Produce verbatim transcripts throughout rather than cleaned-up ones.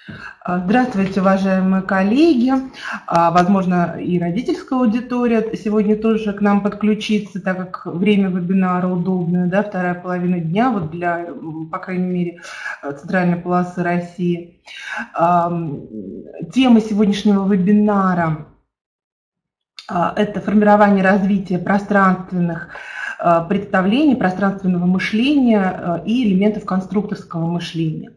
Здравствуйте, уважаемые коллеги. Возможно, и родительская аудитория сегодня тоже к нам подключится, так как время вебинара удобное, да, вторая половина дня, вот для, по крайней мере, центральной полосы России. Тема сегодняшнего вебинара – это формирование и развитие пространственных представлений, пространственного мышления и элементов конструкторского мышления.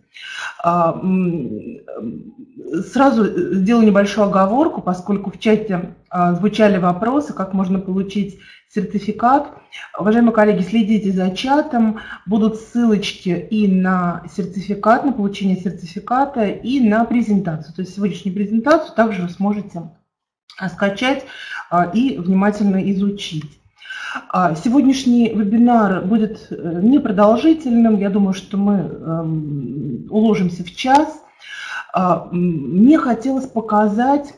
Сразу сделаю небольшую оговорку, поскольку в чате звучали вопросы, как можно получить сертификат. Уважаемые коллеги, следите за чатом, будут ссылочки и на сертификат, на получение сертификата, и на презентацию. То есть сегодняшнюю презентацию также вы сможете скачать и внимательно изучить. Сегодняшний вебинар будет непродолжительным, я думаю, что мы уложимся в час. Мне хотелось показать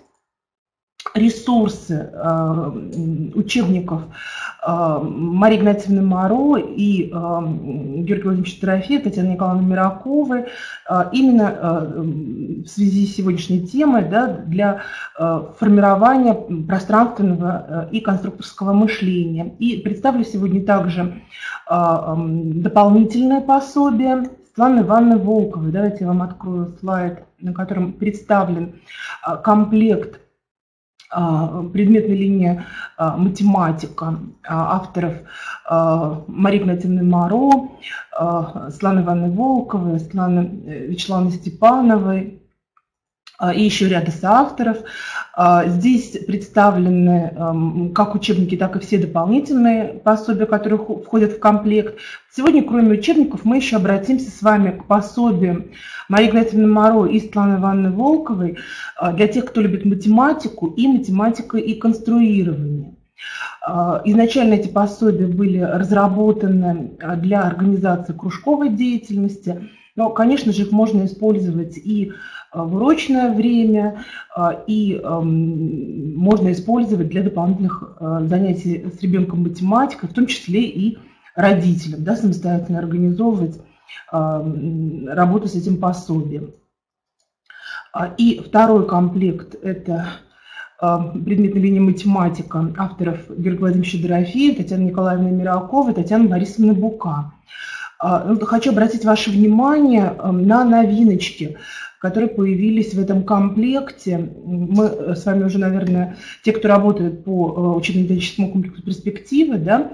ресурсы учебников Марии Игнатьевны Моро и Георгия Владимировича Дорофеева, Татьяны Николаевны Мираковой, именно в связи с сегодняшней темой, да, для формирования пространственного и конструкторского мышления. И представлю сегодня также дополнительное пособие Светланы Ивановны Волковой. Давайте я вам открою слайд, на котором представлен комплект предметной линии математика авторов Марии Игнатьевны Моро, Светланы Ивановны Волковой, Светланы Вячеславовны Степановой и еще ряда соавторов. Здесь представлены как учебники, так и все дополнительные пособия, которые входят в комплект. Сегодня, кроме учебников, мы еще обратимся с вами к пособиям Марии Игнатьевны Моро и Светланы Ивановны Волковой для тех, кто любит математику и математику и конструирование. Изначально эти пособия были разработаны для организации кружковой деятельности, но, конечно же, их можно использовать и в урочное время, и можно использовать для дополнительных занятий с ребенком математикой, в том числе и родителям, да, самостоятельно организовывать работу с этим пособием. И второй комплект – это предметная линия математика авторов Георгия Владимировича Дорофеева, Татьяны Николаевны Мираковой, Татьяны Борисовны Бука. Хочу обратить ваше внимание на новиночки, которые появились в этом комплекте. Мы с вами уже, наверное, те, кто работает по учебно-методическому комплексу «Перспективы», да,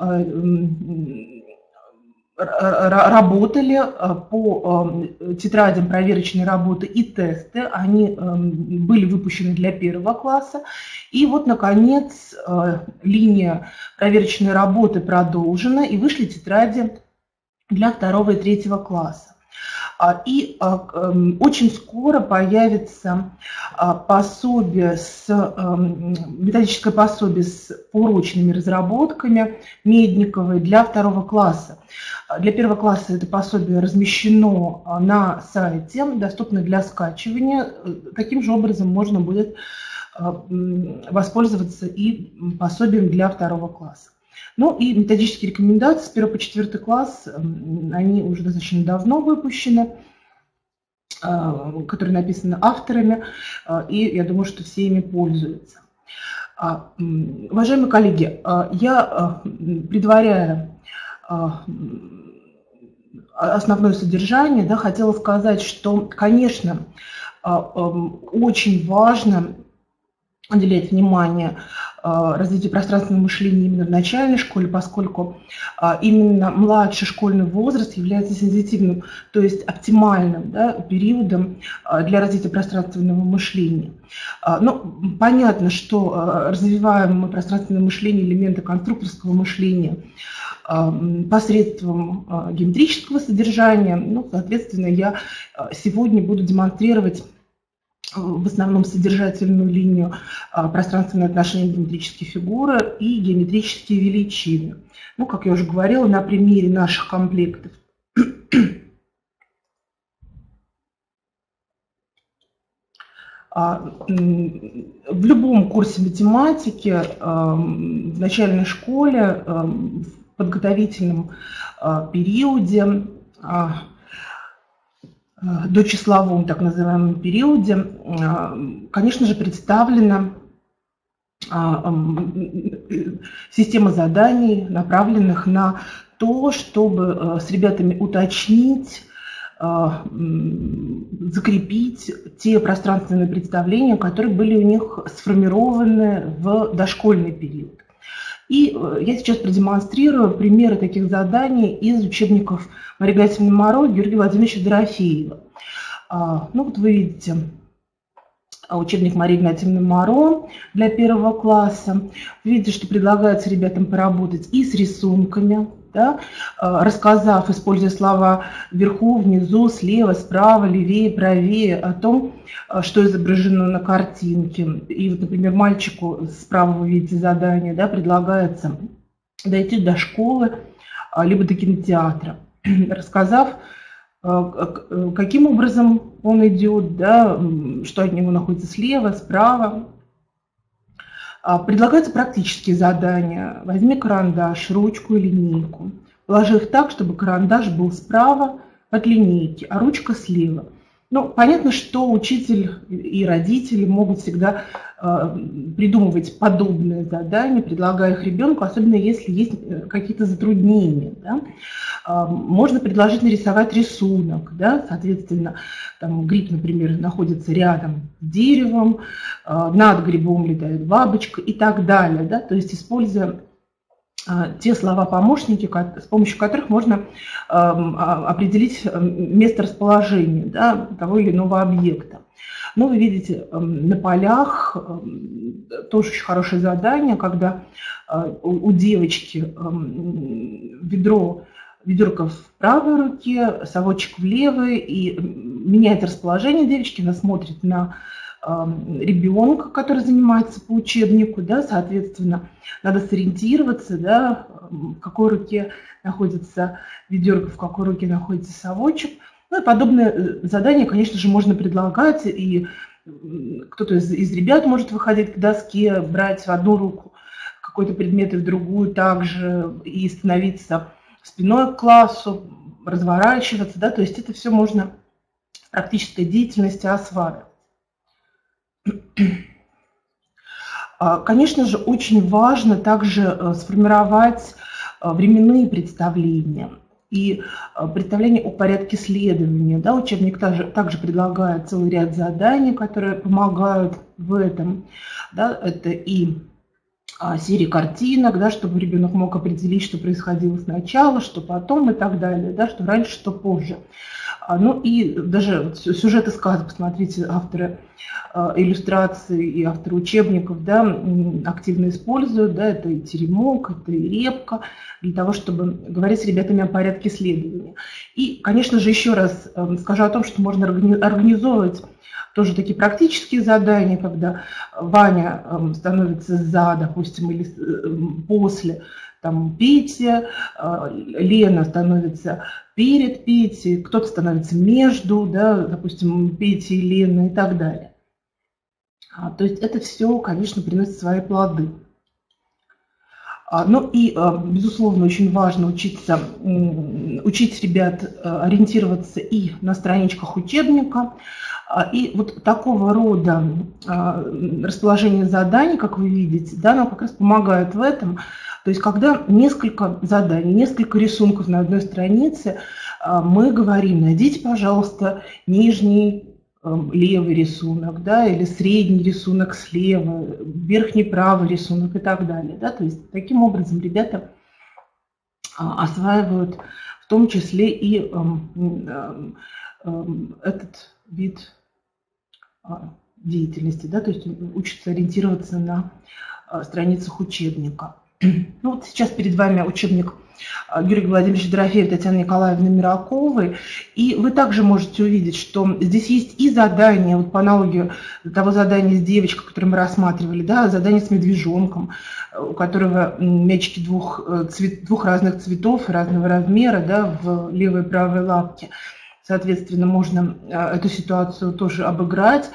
работали по тетрадям проверочной работы и тесты. Они были выпущены для первого класса. И вот, наконец, линия проверочной работы продолжена, и вышли тетради для второго и третьего класса. И очень скоро появится пособие с, методическое пособие с урочными разработками Медниковой для второго класса. Для первого класса это пособие размещено на сайте, доступно для скачивания. Таким же образом можно будет воспользоваться и пособием для второго класса. Ну и методические рекомендации с первого по четвёртый класс, они уже достаточно давно выпущены, которые написаны авторами, и я думаю, что все ими пользуются. Уважаемые коллеги, я, предваряя основное содержание, да, хотела сказать, что, конечно, очень важно уделять внимание развитию пространственного мышления именно в начальной школе, поскольку именно младший школьный возраст является сенситивным, то есть оптимальным, да, периодом для развития пространственного мышления. Ну, понятно, что развиваем мы пространственное мышление, элементы конструкторского мышления посредством геометрического содержания. Ну, соответственно, я сегодня буду демонстрировать в основном содержательную линию пространственные отношения, геометрические фигуры и геометрические величины. Ну, как я уже говорила, на примере наших комплектов. В любом курсе математики, в начальной школе, в подготовительном периоде дочисловом так называемом периоде, конечно же, представлена система заданий, направленных на то, чтобы с ребятами уточнить, закрепить те пространственные представления, которые были у них сформированы в дошкольный период. И я сейчас продемонстрирую примеры таких заданий из учебников Марии Игнатьевны Моро и Георгия Владимировича Дорофеева. Ну вот вы видите учебник Марии Игнатьевны Моро для первого класса. Вы видите, что предлагается ребятам поработать и с рисунками, да, рассказав, используя слова вверху, внизу, слева, справа, левее, правее, о том, что изображено на картинке. И вот, например, мальчику справа вы видите задание, да, предлагается дойти до школы, либо до кинотеатра, рассказав, каким образом он идет, да, что от него находится слева, справа. Предлагаются практические задания. Возьми карандаш, ручку и линейку. Положи их так, чтобы карандаш был справа от линейки, а ручка слева. Ну, понятно, что учитель и родители могут всегда э, придумывать подобные задания, предлагая их ребенку, особенно если есть какие-то затруднения. Да? Э, можно предложить нарисовать рисунок, да? Соответственно, там, гриб, например, находится рядом с деревом, э, над грибом летает бабочка и так далее. Да? То есть, используя те слова-помощники, с помощью которых можно определить место расположения, да, того или иного объекта. Ну, вы видите, на полях тоже очень хорошее задание, когда у девочки ведро, ведерко в правой руке, совочек в левой, и меняет расположение девочки, она смотрит на ребенка, который занимается по учебнику, да, соответственно, надо сориентироваться, да, в какой руке находится ведерко, в какой руке находится совочек. Ну, и подобные задания, конечно же, можно предлагать, и кто-то из, из ребят может выходить к доске, брать в одну руку какой-то предмет и в другую также, и становиться спиной к классу, разворачиваться, да, то есть это все можно в практической деятельности осваивать. Конечно же, очень важно также сформировать временные представления и представления о порядке следования. Да, учебник также, также предлагает целый ряд заданий, которые помогают в этом. Да, это и серии картинок, да, чтобы ребенок мог определить, что происходило сначала, что потом и так далее, да, что раньше, что позже. Ну и даже сюжеты сказок, посмотрите, авторы иллюстраций и авторы учебников, да, активно используют, да, это и теремок, это и репка, для того, чтобы говорить с ребятами о порядке следования. И, конечно же, еще раз скажу о том, что можно организовывать тоже такие практические задания, когда Ваня становится за, допустим, или после там, Пети, Лена становится перед Петей, кто-то становится между, да, допустим, Петей и Леной и так далее. То есть это все, конечно, приносит свои плоды. Ну и, безусловно, очень важно учиться, учить ребят ориентироваться и на страничках учебника. И вот такого рода расположение заданий, как вы видите, да, нам как раз помогает в этом. То есть когда несколько заданий, несколько рисунков на одной странице, мы говорим: найдите, пожалуйста, нижний левый рисунок, да, или средний рисунок слева, верхний правый рисунок и так далее. Да? То есть таким образом ребята осваивают в том числе и этот вид деятельности, да, то есть учатся ориентироваться на страницах учебника. Ну, вот сейчас перед вами учебник Георгия Владимировича Дорофеева, Татьяны Николаевны Мираковой. И вы также можете увидеть, что здесь есть и задания, вот по аналогии того задания с девочкой, которое мы рассматривали, да, задание с медвежонком, у которого мячики двух, цвет, двух разных цветов, разного размера, да, в левой и правой лапке. Соответственно, можно эту ситуацию тоже обыграть.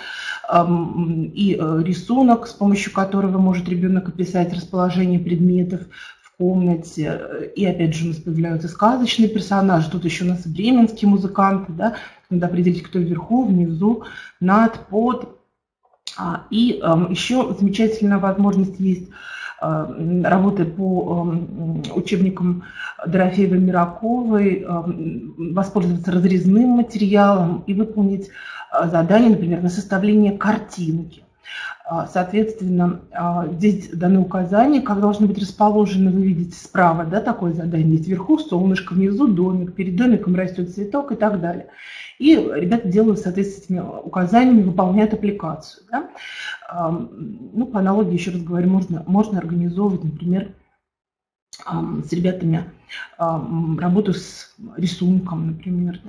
И рисунок, с помощью которого может ребенок описать расположение предметов в комнате. И опять же у нас появляются сказочные персонажи. Тут еще у нас бременские музыканты, да, надо определить, кто вверху, внизу, над, под. И еще замечательная возможность есть работы по учебникам Дорофеевой-Мираковой, воспользоваться разрезным материалом и выполнить задание, например, на составление картинки. Соответственно, здесь даны указания, как должны быть расположены, вы видите справа, да, такое задание, есть вверху солнышко, внизу домик, перед домиком растет цветок и так далее. И ребята делают, соответственно, этими указаниями, выполняют аппликацию. Да? Ну, по аналогии, еще раз говорю, можно, можно организовывать, например, с ребятами работу с рисунком, например,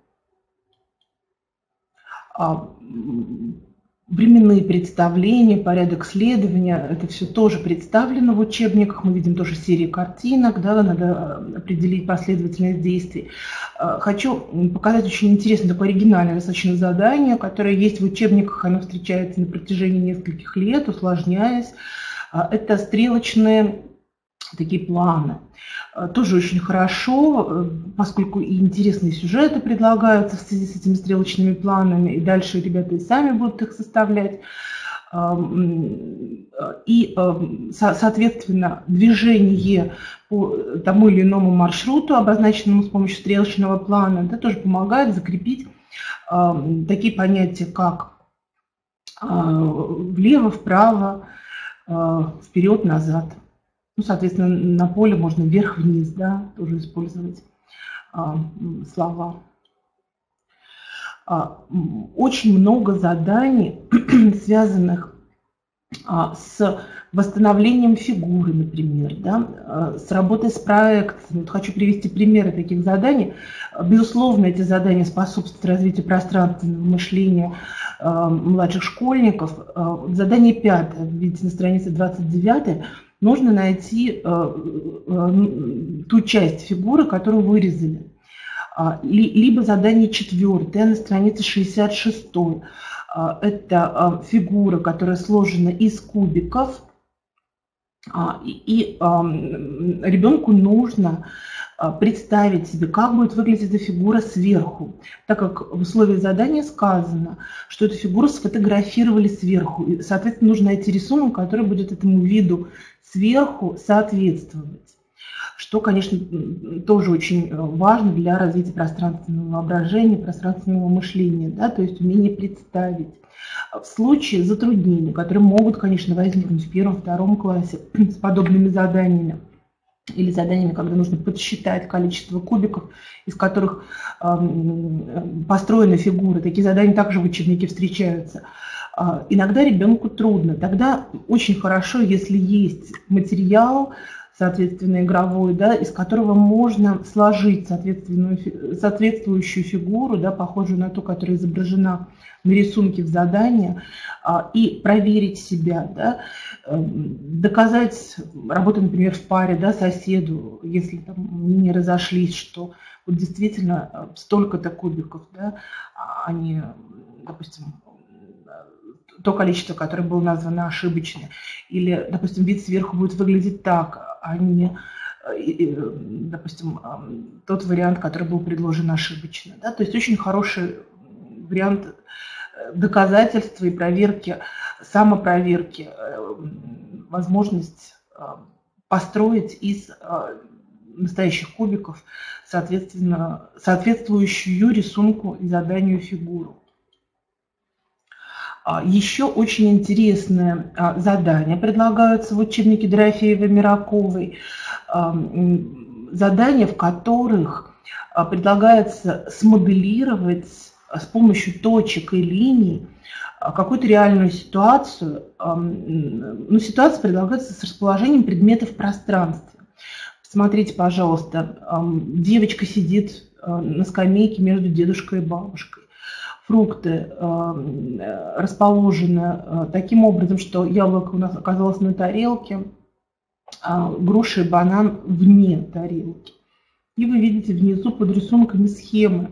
да? Временные представления, порядок следования, это все тоже представлено в учебниках. Мы видим тоже серии картинок, да, надо определить последовательность действий. Хочу показать очень интересное, такое оригинальное достаточно задание, которое есть в учебниках, оно встречается на протяжении нескольких лет, усложняясь. Это стрелочные такие планы. Тоже очень хорошо, поскольку и интересные сюжеты предлагаются в связи с этими стрелочными планами, и дальше ребята и сами будут их составлять. И, соответственно, движение по тому или иному маршруту, обозначенному с помощью стрелочного плана, да, тоже помогает закрепить такие понятия, как влево, вправо, вперед, назад. Ну, соответственно, на поле можно вверх-вниз, да, тоже использовать а, слова. А, очень много заданий, связанных а, с восстановлением фигуры, например, да, а, с работой с проекциями. Вот хочу привести примеры таких заданий. Безусловно, эти задания способствуют развитию пространственного мышления а, младших школьников. А, задание пятое, видите, на странице двадцать девятой. Нужно найти э, э, ту часть фигуры, которую вырезали. А, ли, либо задание четвертое на странице шестьдесят шестой. А, это а, фигура, которая сложена из кубиков. А, и и а, ребенку нужно представить себе, как будет выглядеть эта фигура сверху, так как в условиях задания сказано, что эту фигуру сфотографировали сверху. И, соответственно, нужно найти рисунок, который будет этому виду сверху соответствовать, что, конечно, тоже очень важно для развития пространственного воображения, пространственного мышления, да, то есть умение представить. В случае затруднений, которые могут, конечно, возникнуть в первом-втором классе с подобными заданиями, или заданиями, когда нужно подсчитать количество кубиков, из которых э, построены фигуры. Такие задания также в учебнике встречаются. Э, иногда ребенку трудно. Тогда очень хорошо, если есть материал, соответственно, игровой, да, из которого можно сложить соответствующую фигуру, да, похожую на ту, которая изображена на рисунке в задании, и проверить себя, да, доказать работу, например, в паре, да, соседу, если там не разошлись, что вот действительно столько-то кубиков, да, они, допустим, то количество, которое было названо, ошибочное, или, допустим, вид сверху будет выглядеть так, а не, допустим, тот вариант, который был предложен, ошибочно, да, то есть очень хороший вариант доказательства и проверки, самопроверки, возможность построить из настоящих кубиков, соответственно, соответствующую рисунку и заданию фигуру. Еще очень интересное задание предлагаются в учебнике Дорофеевой-Мираковой, задания, в которых предлагается смоделировать с помощью точек и линий какую-то реальную ситуацию. Ну, ситуация предлагается с расположением предметов в пространстве. Смотрите, пожалуйста, девочка сидит на скамейке между дедушкой и бабушкой. Фрукты расположены таким образом, что яблоко у нас оказалось на тарелке, а груша и банан вне тарелки. И вы видите внизу под рисунками схемы,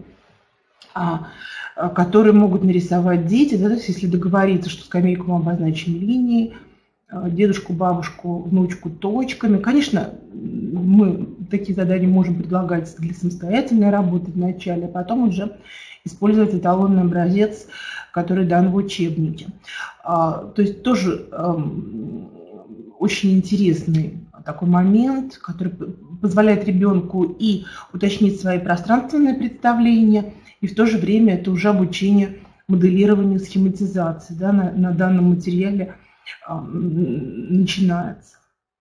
которые могут нарисовать дети, да, то есть если договориться, что скамейку мы обозначим линией, дедушку, бабушку, внучку точками. Конечно, мы такие задания можем предлагать для самостоятельной работы вначале, а потом уже использовать эталонный образец, который дан в учебнике. То есть тоже очень интересный такой момент, который позволяет ребенку и уточнить свои пространственные представления, и в то же время это уже обучение моделированию, схематизации, да, на, на данном материале э, начинается.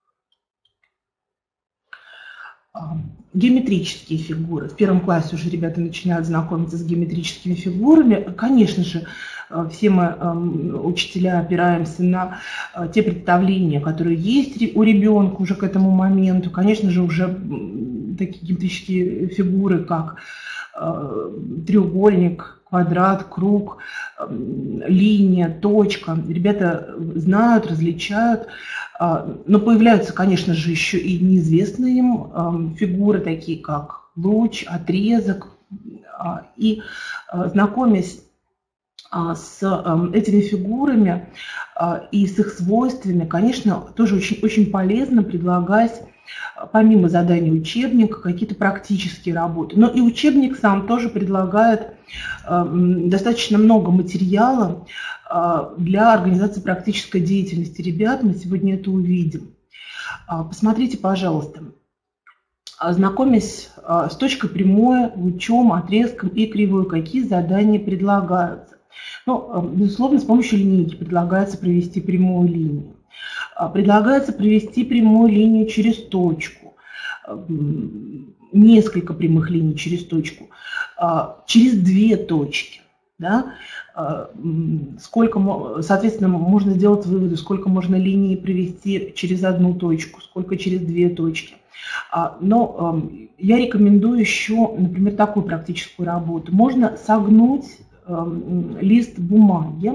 Геометрические фигуры. В первом классе уже ребята начинают знакомиться с геометрическими фигурами. Конечно же, все мы, учителя, опираемся на те представления, которые есть у ребенка уже к этому моменту. Конечно же, уже такие геометрические фигуры, как треугольник, квадрат, круг, линия, точка. Ребята знают, различают. Но появляются, конечно же, еще и неизвестные им фигуры, такие как луч, отрезок. И знакомясь с этими фигурами и с их свойствами, конечно, тоже очень, очень полезно предлагать, помимо заданий учебника, какие-то практические работы. Но и учебник сам тоже предлагает достаточно много материала для организации практической деятельности ребят. Мы сегодня это увидим. Посмотрите, пожалуйста. Знакомясь с точкой прямой, лучом, отрезком и кривой, какие задания предлагаются? Ну, безусловно, с помощью линейки предлагается провести прямую линию. Предлагается провести прямую линию через точку, несколько прямых линий через точку, через две точки. Да? Сколько, соответственно, можно сделать выводы, сколько можно линий провести через одну точку, сколько через две точки. Но я рекомендую еще, например, такую практическую работу. Можно согнуть лист бумаги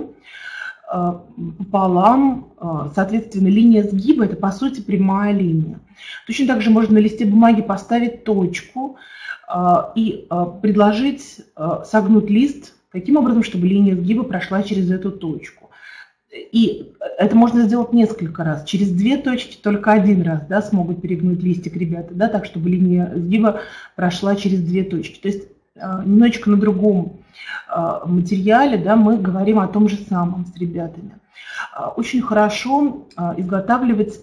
пополам, соответственно, линия сгиба – это, по сути, прямая линия. Точно так же можно на листе бумаги поставить точку и предложить согнуть лист таким образом, чтобы линия сгиба прошла через эту точку. И это можно сделать несколько раз. Через две точки только один раз, да, смогут перегнуть листик ребята, да, так, чтобы линия сгиба прошла через две точки. То есть немножечко на другом материале, да, мы говорим о том же самом с ребятами. Очень хорошо изготавливать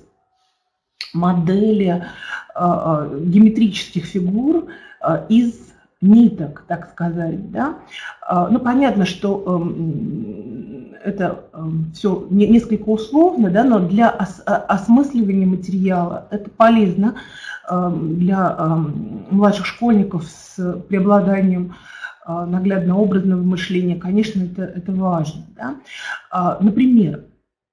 модели геометрических фигур из ниток, так сказать. Да? Ну, понятно, что это все несколько условно, да, но для осмысливания материала это полезно для младших школьников с преобладанием наглядно-образного мышления. Конечно, это, это важно. Да? Например,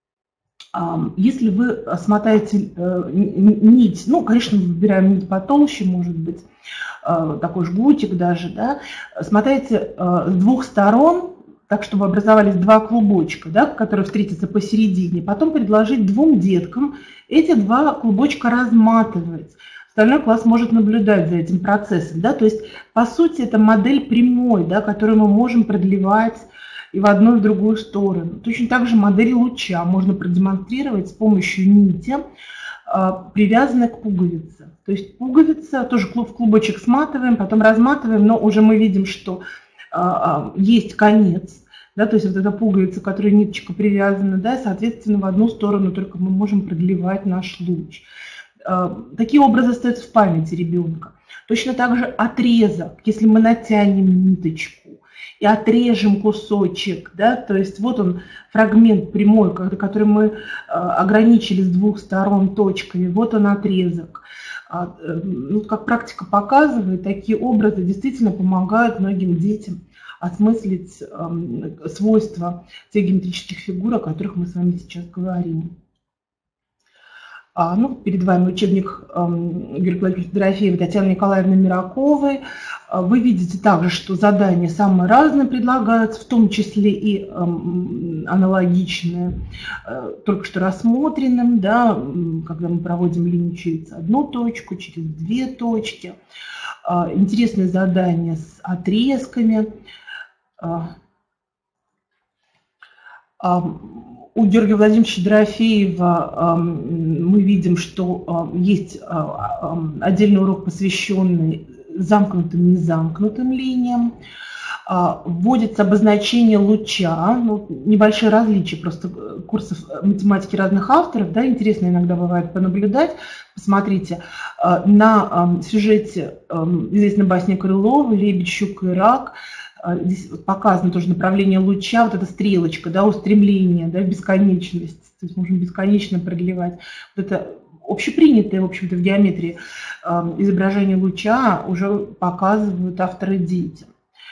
если вы смотаете нить, ну, конечно, мы выбираем нить потолще, может быть, такой жгутик даже, да, смотаете с двух сторон, так, чтобы образовались два клубочка, да, которые встретятся посередине, потом предложить двум деткам эти два клубочка разматывать. Остальной класс может наблюдать за этим процессом, да, то есть, по сути, это модель прямой, да, которую мы можем продлевать и в одну, и в другую сторону. Точно так же модель луча можно продемонстрировать с помощью нити, привязанной к пуговице. То есть пуговица, тоже в клубочек сматываем, потом разматываем, но уже мы видим, что есть конец, да, то есть вот эта пуговица, к которой ниточка привязана, да, соответственно, в одну сторону только мы можем продлевать наш луч. Такие образы остаются в памяти ребенка. Точно так же отрезок, если мы натянем ниточку и отрежем кусочек, да, то есть вот он фрагмент прямой, который мы ограничили с двух сторон точками, вот он отрезок. Ну, как практика показывает, такие образы действительно помогают многим детям осмыслить свойства тех геометрических фигур, о которых мы с вами сейчас говорим. Ну, перед вами учебник Георгия Владимировича Дорофеева, Татьяны Николаевны Мираковой. Вы видите также, что задания самые разные предлагаются, в том числе и аналогичные только что рассмотренным, да, когда мы проводим линию через одну точку, через две точки. Интересные задания с отрезками. У Георгия Владимировича Дорофеева мы видим, что есть отдельный урок, посвященный замкнутым и незамкнутым линиям. Вводится обозначение луча, ну, небольшие различия просто курсов математики разных авторов, да, интересно иногда бывает понаблюдать. Посмотрите, на сюжете известной басни Крылова «Лебедь, щука и рак» здесь показано тоже направление луча, вот эта стрелочка, да, устремление, да, в бесконечность, то есть можно бесконечно продлевать. Вот это общепринятое, в общем-то, в геометрии изображение луча уже показывают авторы детям.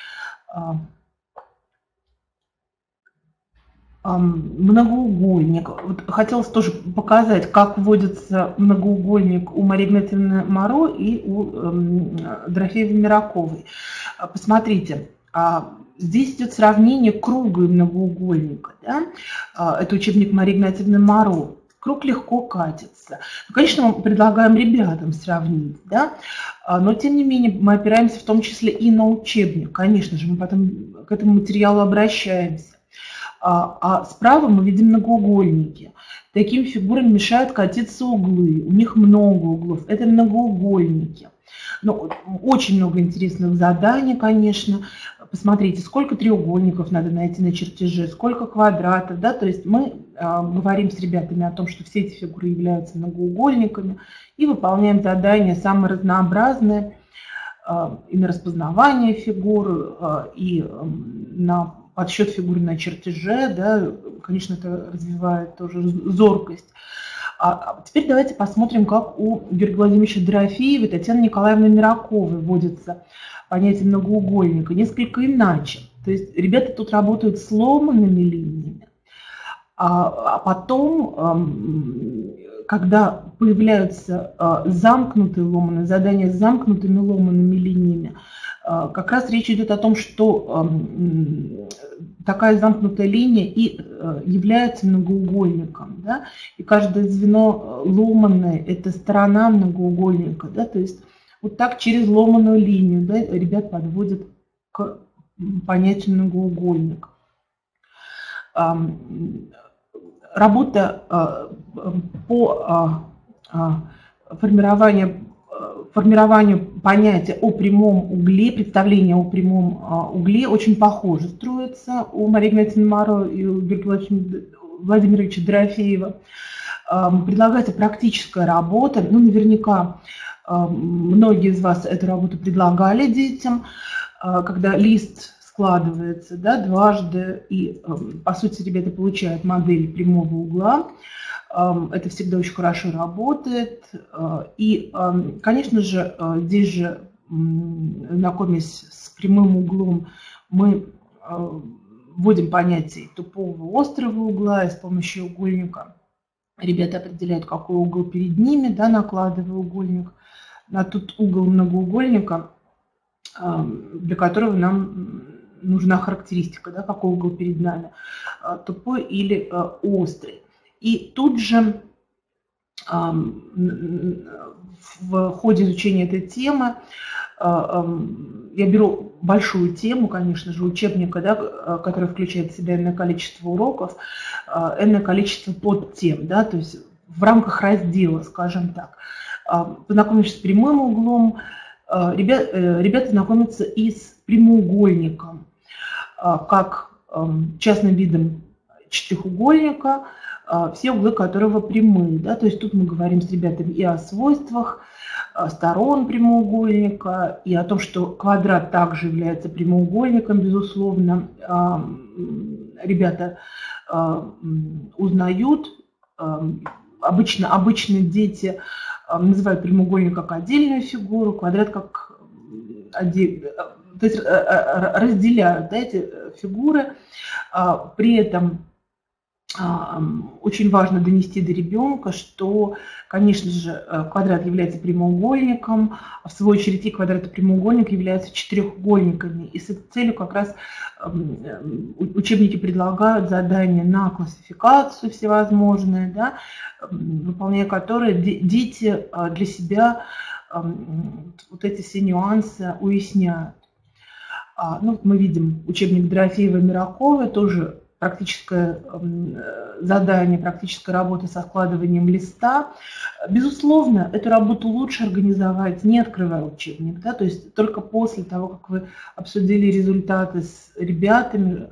Многоугольник. Вот хотелось тоже показать, как вводится многоугольник у Марии Игнатьевны Моро и у Дорофеевой-Мираковой. Посмотрите, здесь идет сравнение круга и многоугольника. Да? Это учебник Марии Игнатьевны Моро. Круг легко катится. Ну, конечно, мы предлагаем ребятам сравнить, да? Но тем не менее мы опираемся в том числе и на учебник. Конечно же, мы потом к этому материалу обращаемся. А, а справа мы видим многоугольники. Таким фигурам мешают катиться углы. У них много углов. Это многоугольники. Но очень много интересных заданий, конечно. Посмотрите, сколько треугольников надо найти на чертеже, сколько квадратов. Да? То есть мы э, говорим с ребятами о том, что все эти фигуры являются многоугольниками, и выполняем задания самые разнообразные э, и на распознавание фигур, э, и э, на подсчет фигур на чертеже. Да? Конечно, это развивает тоже зоркость. А теперь давайте посмотрим, как у Георгия Владимировича Дорофеева и Татьяны Николаевны Мираковой вводится понятие многоугольника несколько иначе. То есть ребята тут работают с ломаными линиями, а, а потом, когда появляются замкнутые ломаные задания с замкнутыми ломаными линиями, как раз речь идет о том, что такая замкнутая линия и является многоугольником, да? И каждое звено ломаное – это сторона многоугольника, да? То есть вот так через ломаную линию, да, ребят подводят к понятию многоугольник. Работа по формированию формированию понятия о прямом угле, представление о прямом угле очень похоже строится у Марии Игнатьевны Моро и у Георгия Владимировича Дорофеева. Предлагается практическая работа. Ну, наверняка многие из вас эту работу предлагали детям, когда лист складывается, да, дважды, и, по сути, ребята получают модель прямого угла. Это всегда очень хорошо работает. И, конечно же, здесь же, знакомясь с прямым углом, мы вводим понятие тупого острого угла, и с помощью угольника ребята определяют, какой угол перед ними, да, накладывая угольник на тот угол многоугольника, для которого нам нужна характеристика, да, какой угол перед нами, тупой или острый. И тут же в ходе изучения этой темы я беру большую тему, конечно же, учебника, да, который включает в себя энное количество уроков, энное количество подтем, да, то есть в рамках раздела, скажем так. Познакомившись с прямым углом, ребят, ребята знакомятся и с прямоугольником, как частным видом четырехугольника, все углы которого прямые. Да? То есть тут мы говорим с ребятами и о свойствах сторон прямоугольника, и о том, что квадрат также является прямоугольником, безусловно. Ребята узнают, обычно, обычно дети называют прямоугольник как отдельную фигуру, квадрат как отдельную. То есть разделяют, да, эти фигуры. При этом очень важно донести до ребенка, что, конечно же, квадрат является прямоугольником, а в свою очередь и квадрат и прямоугольник являются четырехугольниками. И с этой целью как раз учебники предлагают задания на классификацию всевозможные, да, выполняя которые дети для себя вот эти все нюансы уясняют. Ну, мы видим учебник Дорофеевой-Мираковой, тоже практическое задание, практическая работа со складыванием листа. Безусловно, эту работу лучше организовать, не открывая учебник, да, то есть только после того, как вы обсудили результаты с ребятами,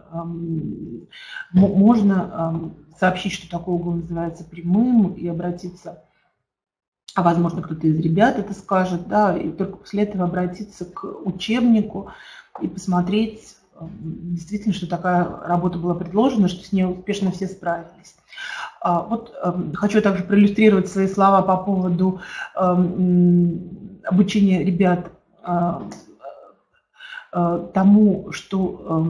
можно сообщить, что такой угол называется прямым, и обратиться, а возможно кто-то из ребят это скажет, да, и только после этого обратиться к учебнику и посмотреть, действительно, что такая работа была предложена, что с ней успешно все справились. Вот хочу также проиллюстрировать свои слова по поводу обучения ребят тому, что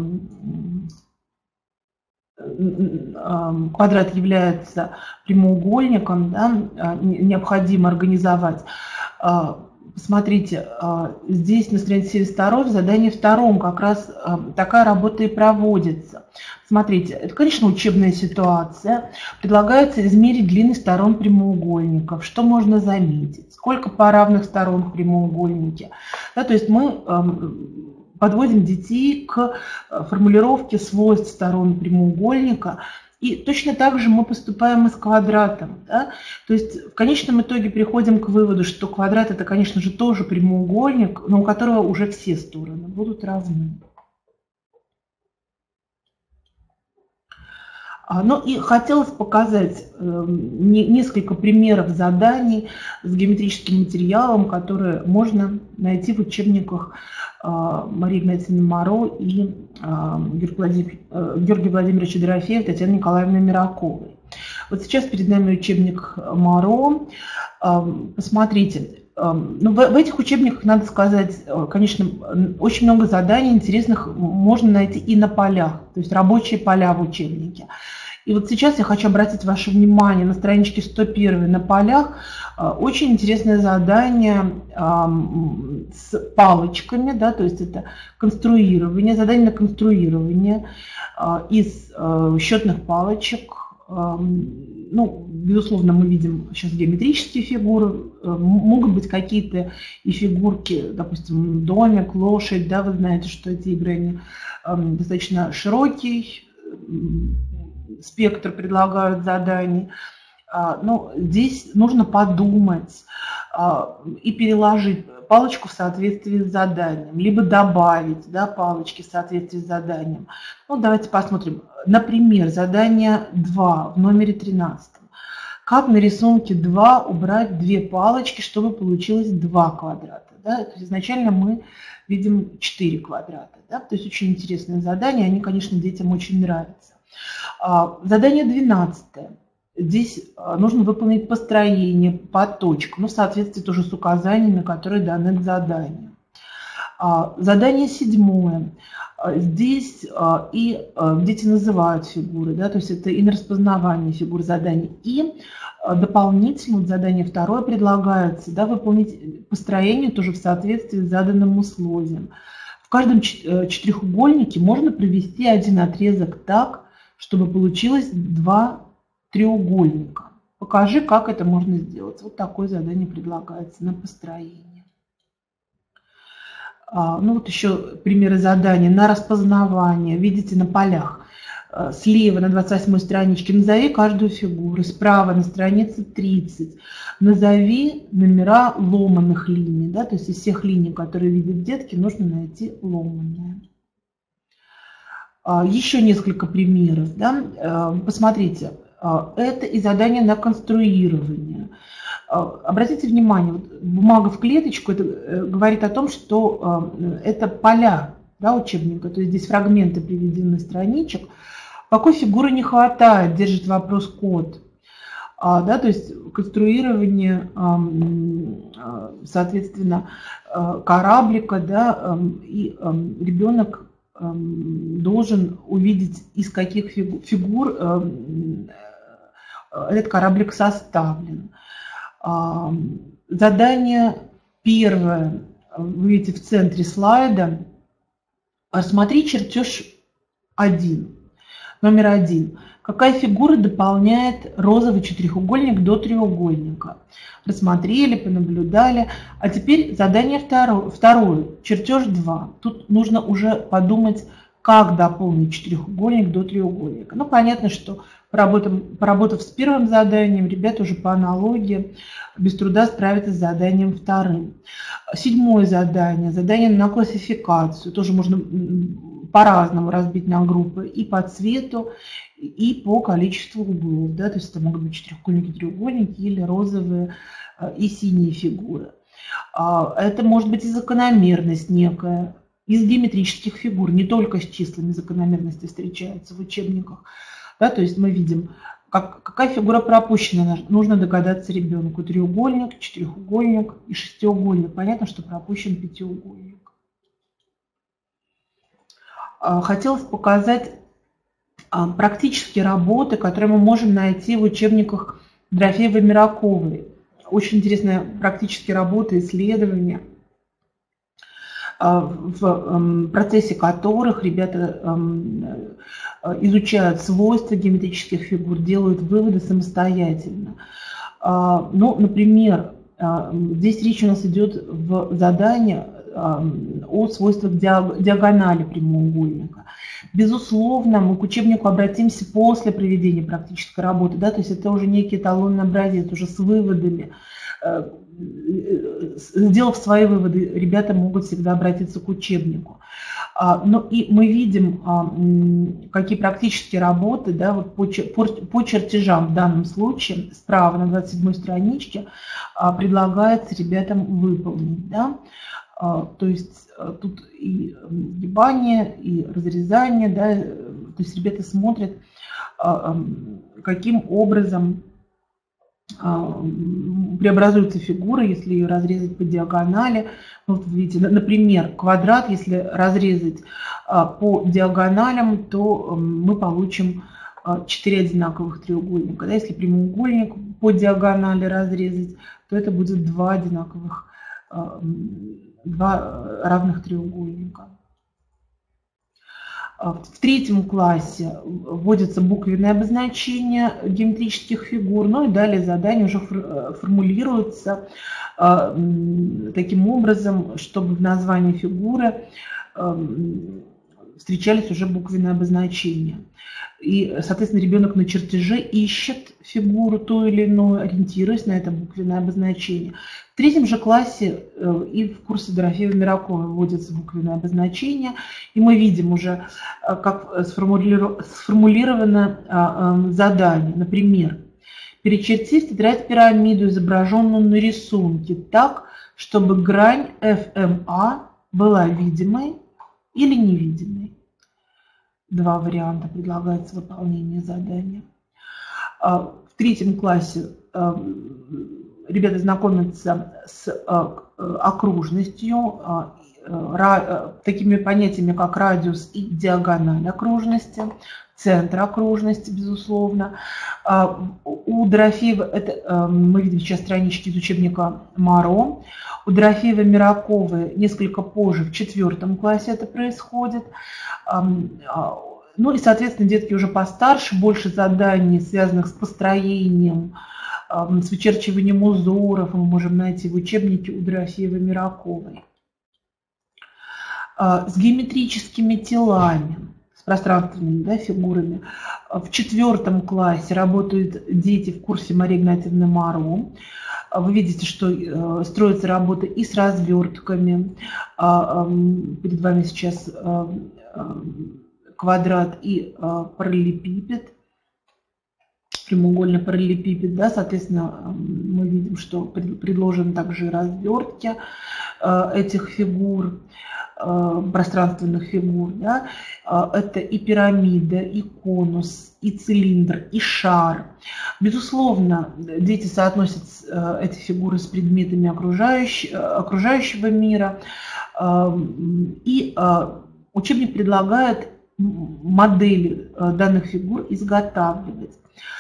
квадрат является прямоугольником, да, необходимо организовать. Смотрите, здесь на странице семьдесят два в задании втором как раз такая работа и проводится. Смотрите, это, конечно, учебная ситуация. Предлагается измерить длины сторон прямоугольников. Что можно заметить? Сколько по равных сторон в прямоугольнике? Да, то есть мы подводим детей к формулировке свойств сторон прямоугольника. И точно так же мы поступаем и с квадратом. Да? То есть в конечном итоге приходим к выводу, что квадрат это, конечно же, тоже прямоугольник, но у которого уже все стороны будут равны. Ну и хотелось показать несколько примеров заданий с геометрическим материалом, которые можно найти в учебниках Марии Игнатьевны Моро и Георгия Владимировича Дорофеева, Татьяны Николаевны Мираковой. Вот сейчас перед нами учебник Моро. Посмотрите. Ну, в, в этих учебниках, надо сказать, конечно, очень много заданий интересных можно найти и на полях, то есть рабочие поля в учебнике. И вот сейчас я хочу обратить ваше внимание на страничке сто один на полях. Очень интересное задание с палочками, да, то есть это конструирование, задание на конструирование из счетных палочек. Ну, безусловно, мы видим сейчас геометрические фигуры, могут быть какие-то и фигурки, допустим, домик, лошадь, да, вы знаете, что эти игры они достаточно широкий спектр предлагают заданий. Но здесь нужно подумать и переложить палочку в соответствии с заданием, либо добавить, да, палочки в соответствии с заданием. Ну, давайте посмотрим. Например, задание два в номере тринадцатом. Как на рисунке два убрать две палочки, чтобы получилось два квадрата. Да? То есть изначально мы видим четыре квадрата. Да? То есть очень интересное задание, они, конечно, детям очень нравятся. Задание двенадцатое. Здесь нужно выполнить построение по точкам, ну, в соответствии тоже с указаниями, которые даны к заданию. Задание седьмое. Здесь и дети называют фигуры, да, то есть это и на распознавание фигур заданий. И дополнительно вот задание второе предлагается, да, выполнить построение тоже в соответствии с заданным условием. В каждом четырехугольнике можно провести один отрезок так, чтобы получилось два треугольника. Покажи, как это можно сделать. Вот такое задание предлагается на построение. А, ну вот еще примеры заданий на распознавание. Видите, на полях. Слева на двадцать восьмой страничке назови каждую фигуру. Справа на странице тридцать. Назови номера ломаных линий. Да? То есть из всех линий, которые видят детки, нужно найти ломаные. Еще несколько примеров. Да? Посмотрите, это и задание на конструирование. Обратите внимание, бумага в клеточку, это говорит о том, что это поля, да, учебника, то есть здесь фрагменты приведены страничек. Какой фигуры не хватает, держит вопрос код. Да, то есть конструирование, соответственно, кораблика, да, и ребенок должен увидеть, из каких фигур этот кораблик составлен. Задание первое, вы видите в центре слайда. Рассмотри чертеж один, номер один. Какая фигура дополняет розовый четырехугольник до треугольника? Рассмотрели, понаблюдали. А теперь задание второе, второе чертеж два. Тут нужно уже подумать, как дополнить четырехугольник до треугольника. Ну, понятно, что поработав, поработав с первым заданием, ребята уже по аналогии без труда справятся с заданием вторым. Седьмое задание, задание на классификацию. Тоже можно по-разному разбить на группы и по цвету, и по количеству углов. Да? То есть это могут быть четырехугольники, треугольники или розовые и синие фигуры. Это может быть и закономерность некая из геометрических фигур, не только с числами закономерности встречаются в учебниках. Да, то есть мы видим, как, какая фигура пропущена, нужно догадаться ребенку. Треугольник, четырехугольник и шестиугольник. Понятно, что пропущен пятиугольник. Хотелось показать практические работы, которые мы можем найти в учебниках Дорофеевой-Мираковой. Очень интересные практические работы, исследования, в процессе которых ребята изучают свойства геометрических фигур, делают выводы самостоятельно. Ну, например, здесь речь у нас идет в задании о свойствах диагонали прямоугольника. Безусловно, мы к учебнику обратимся после проведения практической работы, да, то есть это уже некий эталонный образец, уже с выводами. Сделав свои выводы, ребята могут всегда обратиться к учебнику. Но и мы видим, какие практические работы, да, вот по, по чертежам в данном случае, справа на двадцать седьмой страничке, предлагается ребятам выполнить. Да. То есть тут и сгибание, и разрезание, да, то есть ребята смотрят, каким образом преобразуется фигура, если ее разрезать по диагонали. Вот видите, например, квадрат, если разрезать по диагоналям, то мы получим четыре одинаковых треугольника. Если прямоугольник по диагонали разрезать, то это будет два одинаковых, два равных треугольника. В третьем классе вводится буквенное обозначение геометрических фигур, ну и далее задания уже формулируются таким образом, чтобы в названии фигуры встречались уже буквенные обозначения. И, соответственно, ребенок на чертеже ищет фигуру ту или иную, ориентируясь на это буквенное обозначение. В третьем же классе и в курсе Дорофеевой-Мираковой вводятся буквенные обозначения, и мы видим уже, как сформулировано задание. Например, перечерти в тетрадь пирамиду, изображенную на рисунке, так, чтобы грань эф эм а была видимой или невидимой. Два варианта предлагается выполнение задания. В третьем классе ребята знакомятся с окружностью, такими понятиями, как радиус и диагональ окружности, центр окружности, безусловно. У Дорофеева, это мы видим сейчас странички из учебника Маро, у Дорофеевой-Мираковой несколько позже, в четвертом классе это происходит. Ну и, соответственно, детки уже постарше, больше заданий, связанных с построением, с вычерчиванием узоров, мы можем найти в учебнике у Дорофеевой-Мираковой. С геометрическими телами, с пространственными, да, фигурами. В четвертом классе работают дети в курсе Марии Игнатьевны Маро. Вы видите, что строится работа и с развертками. Перед вами сейчас квадрат и параллелепипед, прямоугольный параллелепипед, да, соответственно, мы видим, что предложены также развертки этих фигур, пространственных фигур, да. Это и пирамида, и конус, и цилиндр, и шар. Безусловно, дети соотносят эти фигуры с предметами окружающего, окружающего мира, и учебник предлагает модели данных фигур изготавливать.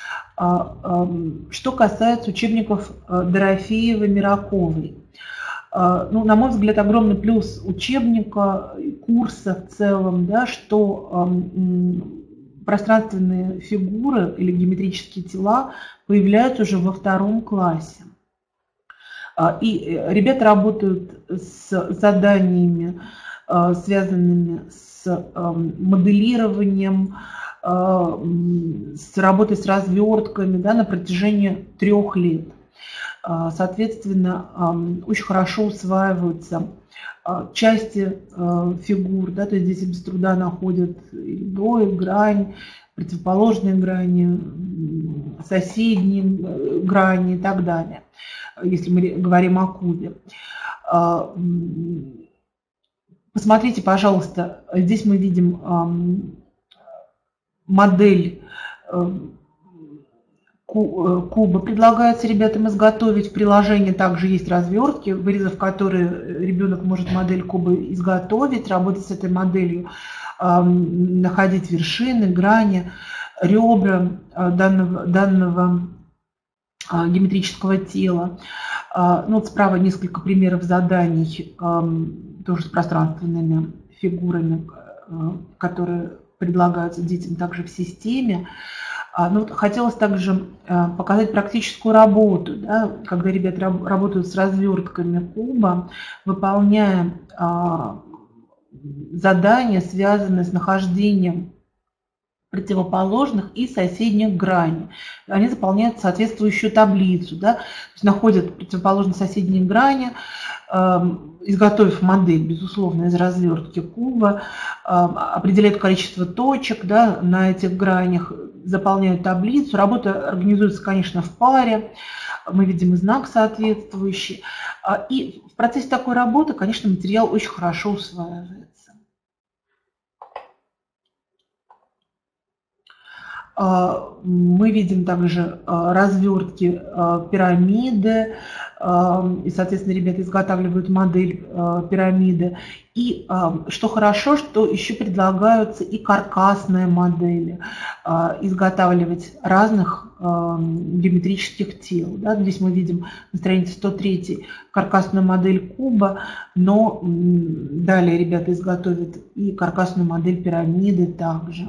Что касается учебников Дорофеевой-Мираковой, ну, на мой взгляд, огромный плюс учебника, курса в целом, да, что пространственные фигуры или геометрические тела появляются уже во втором классе. И ребята работают с заданиями связанными с моделированием, с работой с развертками, да, на протяжении трех лет. Соответственно, очень хорошо усваиваются части фигур, да, то есть здесь без труда находят рядой, грань, противоположные грани, соседние грани и так далее, если мы говорим о кубе. Посмотрите, пожалуйста, здесь мы видим модель куба. Предлагается ребятам изготовить. В приложении также есть развертки, вырезав которые ребенок может модель куба изготовить, работать с этой моделью, находить вершины, грани, ребра данного, данного геометрического тела. Ну, вот справа несколько примеров заданий, тоже с пространственными фигурами, которые предлагаются детям также в системе. Ну, вот хотелось также показать практическую работу, да, когда ребята работают с развертками куба, выполняя задания, связанные с нахождением противоположных и соседних граней. Они заполняют соответствующую таблицу, да, то есть находят противоположные соседние грани, изготовив модель, безусловно, из развертки куба, определяют количество точек, да, на этих гранях, заполняют таблицу. Работа организуется, конечно, в паре. Мы видим и знак соответствующий. И в процессе такой работы, конечно, материал очень хорошо усваивается. Мы видим также развертки пирамиды, и, соответственно, ребята изготавливают модель пирамиды. И что хорошо, что еще предлагаются и каркасные модели, изготавливать разных геометрических тел. Да, здесь мы видим на странице сто три каркасную модель куба, но далее ребята изготовят и каркасную модель пирамиды также.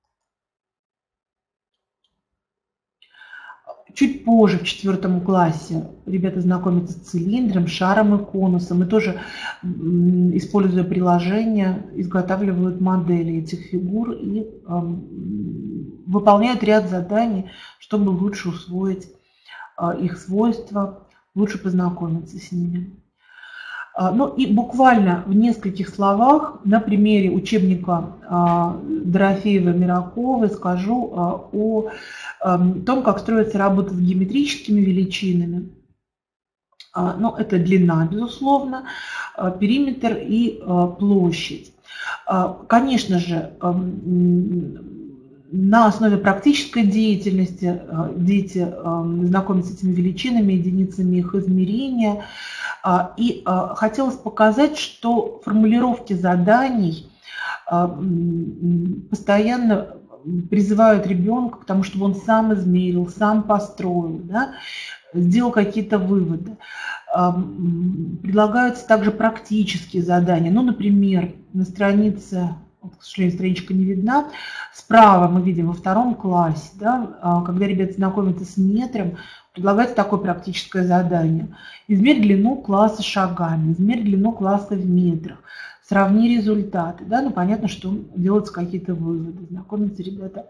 Чуть позже, в четвертом классе, ребята знакомятся с цилиндром, шаром и конусом. И тоже, используя приложение, изготавливают модели этих фигур и э, выполняют ряд заданий, чтобы лучше усвоить э, их свойства, лучше познакомиться с ними. Ну и буквально в нескольких словах на примере учебника Дорофеевой-Мираковой скажу о том, как строится работа с геометрическими величинами. Ну, это длина, безусловно, периметр и площадь. Конечно же, на основе практической деятельности дети знакомятся с этими величинами, единицами их измерения. И хотелось показать, что формулировки заданий постоянно призывают ребенка к тому, чтобы он сам измерил, сам построил, да, сделал какие-то выводы. Предлагаются также практические задания. Ну, например, на странице, к сожалению, страничка не видна, справа мы видим во втором классе, да, когда ребята знакомятся с метром, предлагается такое практическое задание. Измерь длину класса шагами, измерь длину класса в метрах, сравни результаты. Да? Ну, понятно, что делаются какие-то выводы. Знакомятся ребята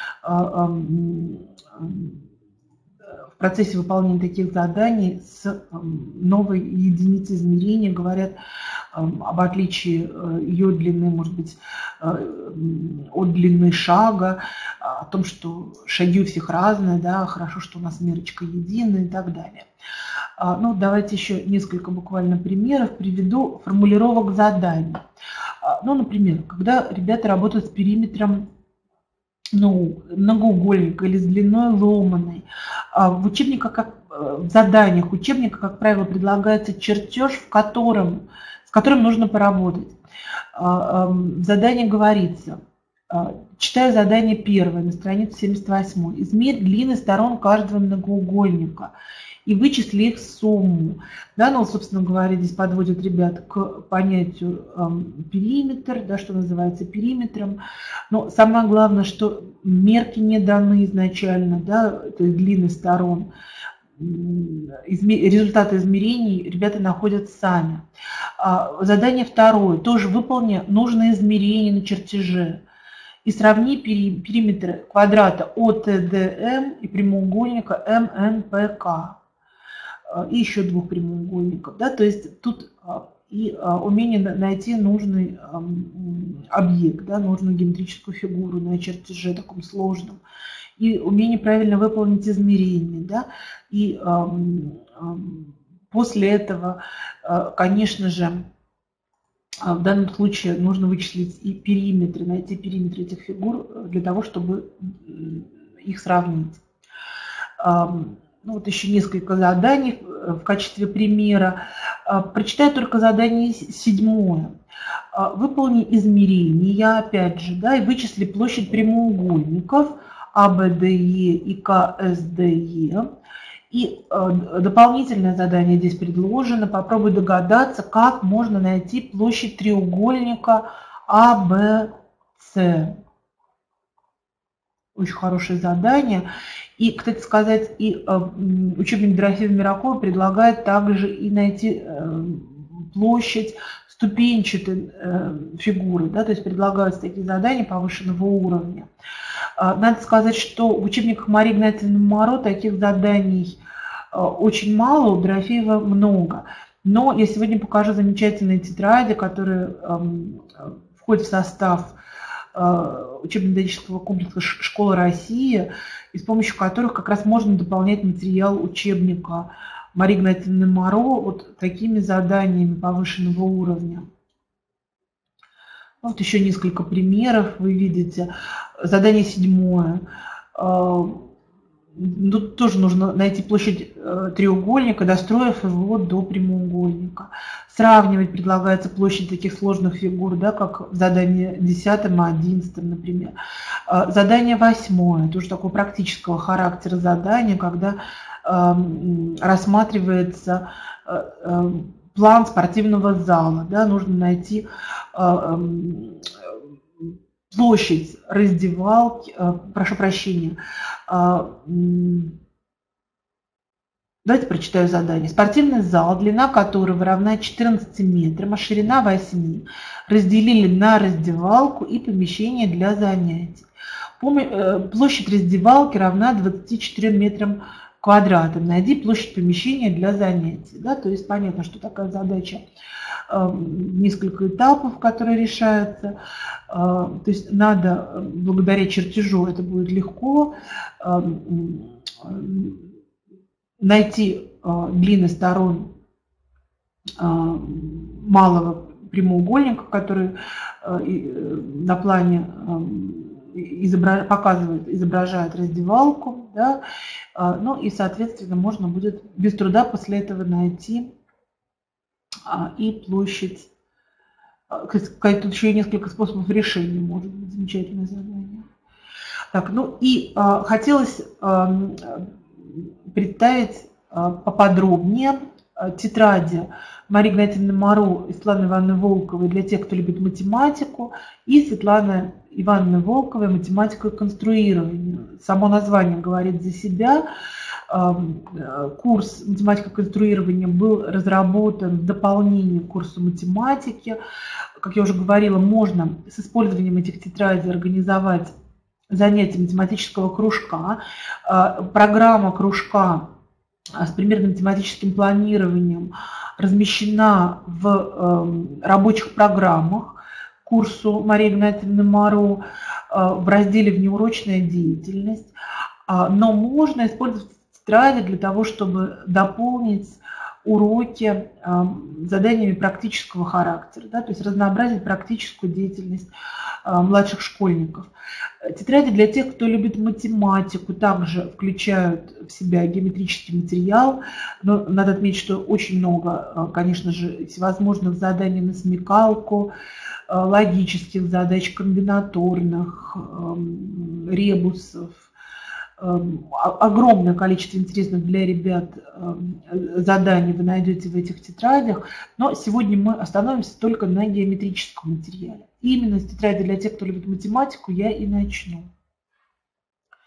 в процессе выполнения таких заданий с новой единицей измерения, говорят об отличии ее длины, может быть, от длины шага, о том, что шаги у всех разные, да, хорошо, что у нас мерочка единая и так далее. Ну, давайте еще несколько буквально примеров приведу формулировок заданий. Ну, например, когда ребята работают с периметром, ну, многоугольника или с длиной ломаной, в учебниках, как, в заданиях учебника, как правило, предлагается чертеж, в котором, с которым нужно поработать. В задании говорится, читаю задание первое на странице семьдесят восемь. Измерь длины сторон каждого многоугольника и вычисли их сумму. Да, ну, собственно говоря, здесь подводят ребят к понятию э, периметр, да, что называется периметром. Но самое главное, что мерки не даны изначально, да, то есть длины сторон. результаты измерений ребята находят сами. Задание второе. Тоже выполни нужные измерения на чертеже и сравни периметры квадрата О Т Д М и прямоугольника М Н П К. И еще двух прямоугольников. Да? То есть тут и умение найти нужный объект, да, нужную геометрическую фигуру на чертеже таком сложном. И умение правильно выполнить измерения. Да? И после этого, конечно же, в данном случае нужно вычислить и периметры, найти периметры этих фигур для того, чтобы их сравнить. Ну, вот еще несколько заданий в качестве примера. Прочитаю только задание седьмое. Выполни измерения, опять же, да, и вычисли площадь прямоугольников А Б Д Е и К С Д Е. И дополнительное задание здесь предложено. Попробуй догадаться, как можно найти площадь треугольника А Б С. Очень хорошее задание. И, кстати сказать, и учебник Дорофеева Мираковой предлагает также и найти площадь ступенчатой фигуры. Да, то есть предлагаются такие задания повышенного уровня. Надо сказать, что в учебниках Марии Игнатьевны Моро таких заданий очень мало, у Дорофеева много. Но я сегодня покажу замечательные тетради, которые входят в состав учебно-методического комплекса «Школа России», и с помощью которых как раз можно дополнять материал учебника Марии Игнатьевны Моро вот такими заданиями повышенного уровня. Вот еще несколько примеров вы видите. Задание седьмое. Тут тоже нужно найти площадь треугольника, достроив его до прямоугольника. Сравнивать предлагается площадь таких сложных фигур, да, как в задании десятом и одиннадцатом, например. Задание восьмое, тоже такого практического характера задание, когда э, рассматривается э, план спортивного зала. Да, нужно найти э, площадь раздевалки, э, прошу прощения, э, давайте прочитаю задание. Спортивный зал, длина которого равна четырнадцати метрам, а ширина восьми, разделили на раздевалку и помещение для занятий. Площадь раздевалки равна двадцати четырем метрам квадратам. Найди площадь помещения для занятий. Да, то есть понятно, что такая задача, несколько этапов, которые решаются. То есть надо, благодаря чертежу это будет легко, найти длины сторон малого прямоугольника, который на плане изобра... показывает, изображает раздевалку. Да? Ну и, соответственно, можно будет без труда после этого найти и площадь. Тут еще и несколько способов решения, может быть, замечательное задание. Так, ну и а, хотелось а, представить а, поподробнее а, тетради Марии Игнатьевны Моро и Светланы Ивановны Волковой для тех, кто любит математику, и Светланы Ивановны Волковой «Математика и конструирование». Само название говорит за себя. Курс «Математика и конструирование» был разработан в дополнение к курсу математики. Как я уже говорила, можно с использованием этих тетрадей организовать занятия математического кружка. Программа кружка с примерным математическим планированием размещена в рабочих программах курсу Марии Игнатьевны Моро в разделе «Внеурочная деятельность». Но можно использовать тетради для того, чтобы дополнить уроки заданиями практического характера, да, то есть разнообразить практическую деятельность младших школьников. Тетради для тех, кто любит математику, также включают в себя геометрический материал. Но надо отметить, что очень много, конечно же, всевозможных заданий на смекалку, логических задач, комбинаторных, ребусов. Огромное количество интересных для ребят заданий вы найдете в этих тетрадях, но сегодня мы остановимся только на геометрическом материале. И именно с тетради для тех, кто любит математику, я и начну.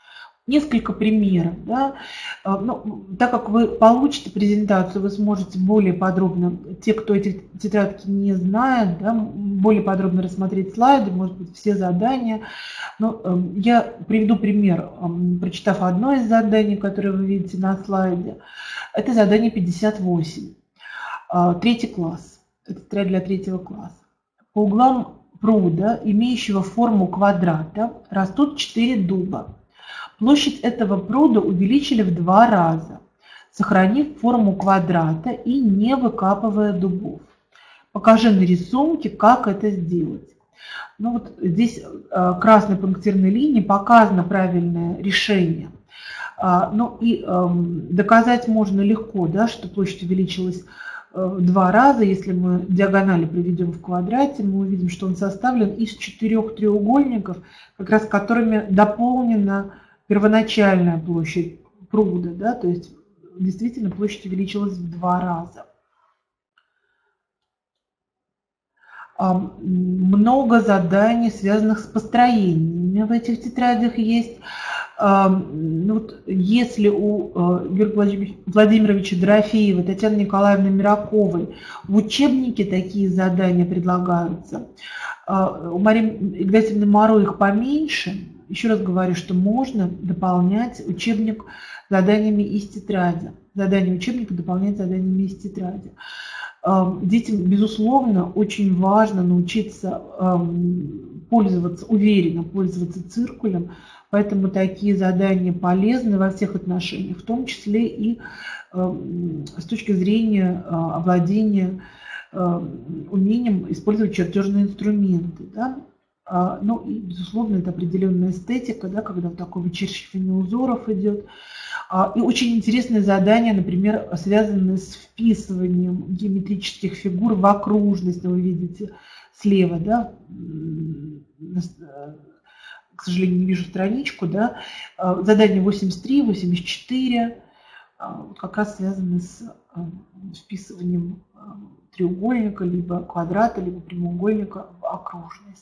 Несколько примеров. Да? Ну, так как вы получите презентацию, вы сможете более подробно, те, кто эти тетрадки не знает, да, более подробно рассмотреть слайды, может быть, все задания. Но я приведу пример, прочитав одно из заданий, которое вы видите на слайде. Это задание пятьдесят восемь, третий класс. Это тетрадь для третьего класса. По углам пруда, имеющего форму квадрата, растут четыре дуба. Площадь этого пруда увеличили в два раза, сохранив форму квадрата и не выкапывая дубов. Покажи на рисунке, как это сделать. Ну вот здесь красной пунктирной линией показано правильное решение. Ну и доказать можно легко, да, что площадь увеличилась в два раза. Если мы диагонали приведем в квадрате, мы увидим, что он составлен из четырех треугольников, как раз которыми дополнена первоначальная площадь пруда, да, то есть действительно площадь увеличилась в два раза. Много заданий, связанных с построениями в этих тетрадях есть. Вот если у Георгия Владимировича Дорофеева, Татьяны Николаевны Мираковой в учебнике такие задания предлагаются, у Марии Игнатьевны Моро их поменьше. Еще раз говорю, что можно дополнять учебник заданиями из тетради. Задания учебника дополнять заданиями из тетради. Детям, безусловно, очень важно научиться пользоваться, уверенно пользоваться циркулем, поэтому такие задания полезны во всех отношениях, в том числе и с точки зрения овладения умением использовать чертежные инструменты. Да? Ну и, безусловно, это определенная эстетика, да, когда вот такое вычерчивание узоров идет. И очень интересные задания, например, связанные с вписыванием геометрических фигур в окружность. Вы видите слева, да, к сожалению, не вижу страничку, да, задание восемьдесят три, восемьдесят четыре, как раз связаны с вписыванием треугольника, либо квадрата, либо прямоугольника в окружность.